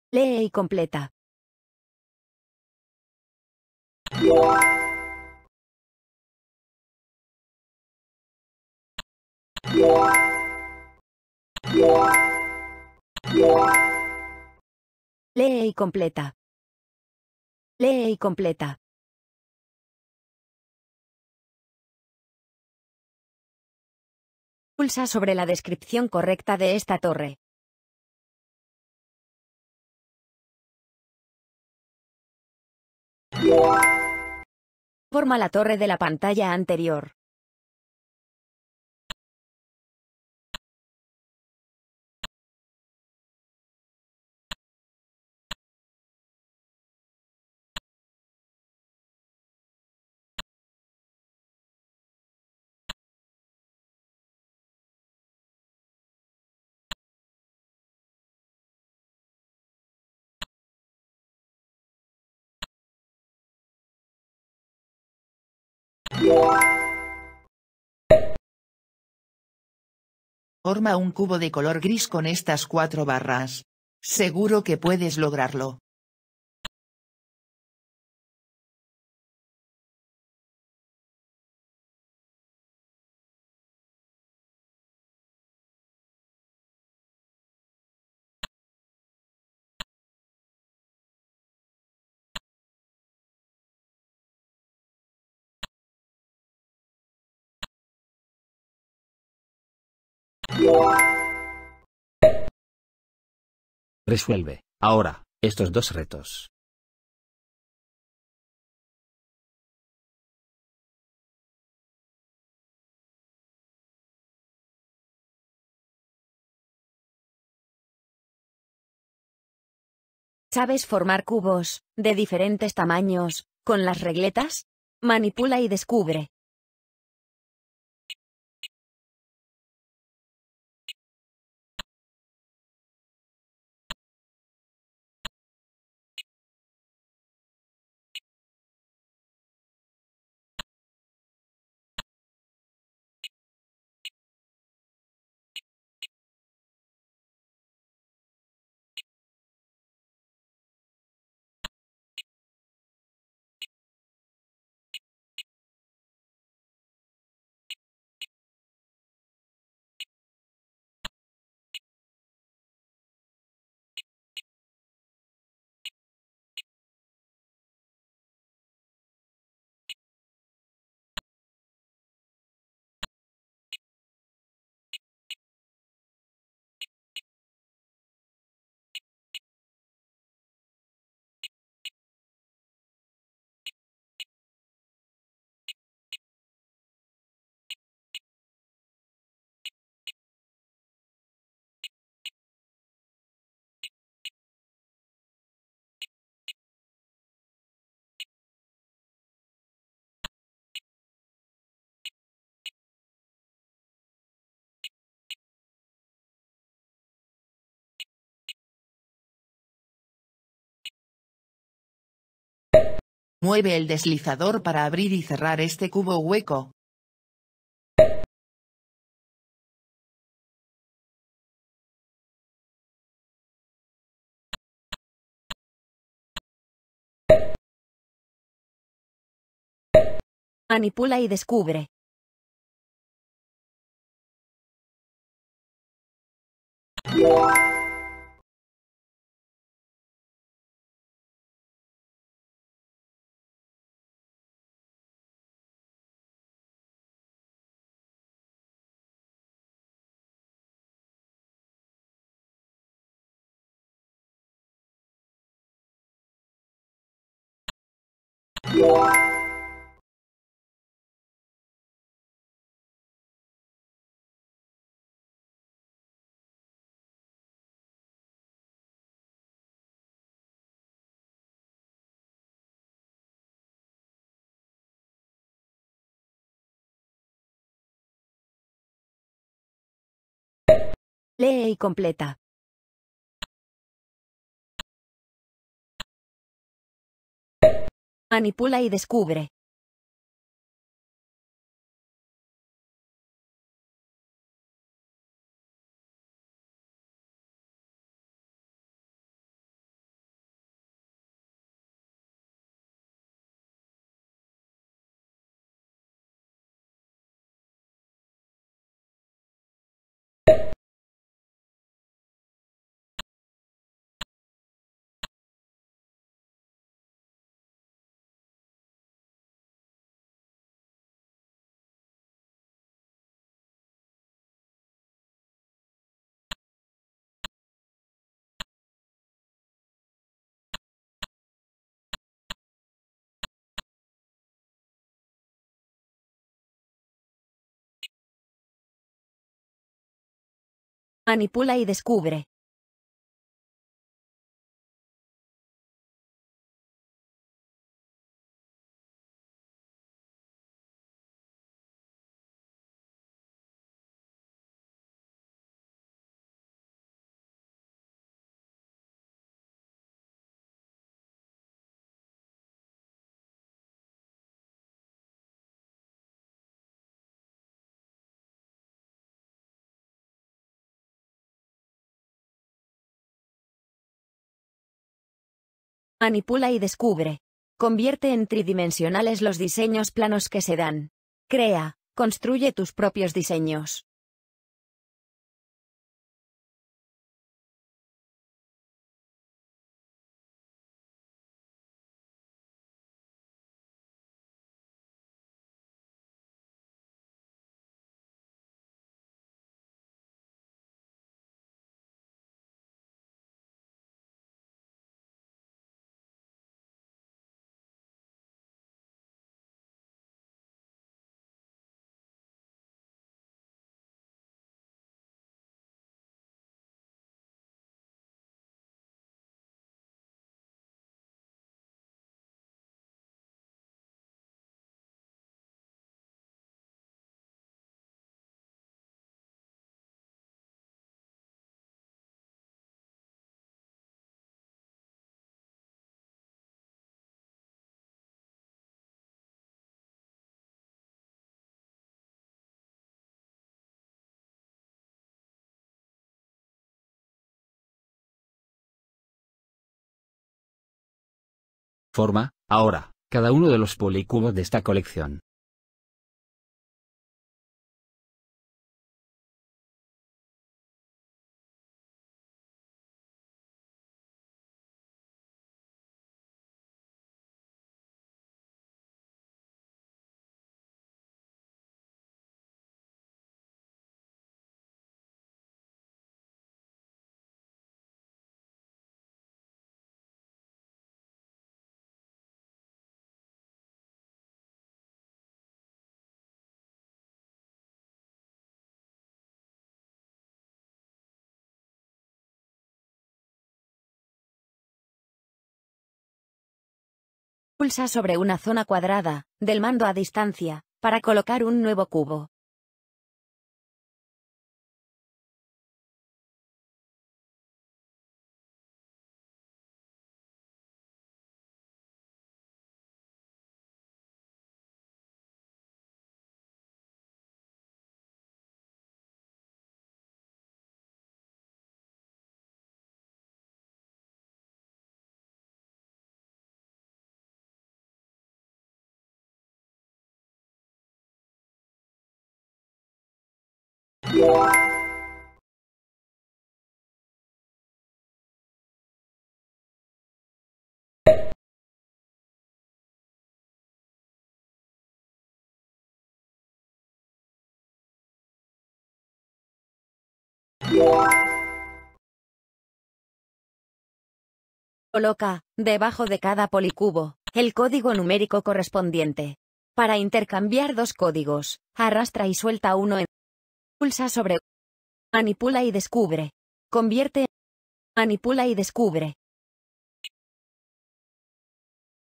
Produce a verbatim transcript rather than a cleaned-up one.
Lee y completa. Lee y completa. Lee y completa. Pulsa sobre la descripción correcta de esta torre. Forma la torre de la pantalla anterior. Forma un cubo de color gris con estas cuatro barras. Seguro que puedes lograrlo. Resuelve, ahora, estos dos retos. ¿Sabes formar cubos, de diferentes tamaños, con las regletas? Manipula y descubre. Mueve el deslizador para abrir y cerrar este cubo hueco. Manipula y descubre. Lee y completa. Manipula y descubre. Manipula y descubre. Manipula y descubre. Convierte en tridimensionales los diseños planos que se dan. Crea, construye tus propios diseños. Forma, ahora, cada uno de los policubos de esta colección. Pulsa sobre una zona cuadrada, del mando a distancia, para colocar un nuevo cubo. Coloca, debajo de cada policubo, el código numérico correspondiente. Para intercambiar dos códigos, arrastra y suelta uno en... Pulsa sobre... Manipula y descubre. Convierte... Manipula y descubre.